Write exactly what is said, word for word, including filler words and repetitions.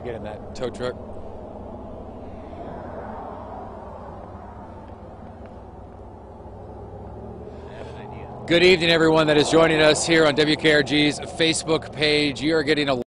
You get in that tow truck. Good evening, everyone that is joining us here on W K R G's Facebook page. You are getting a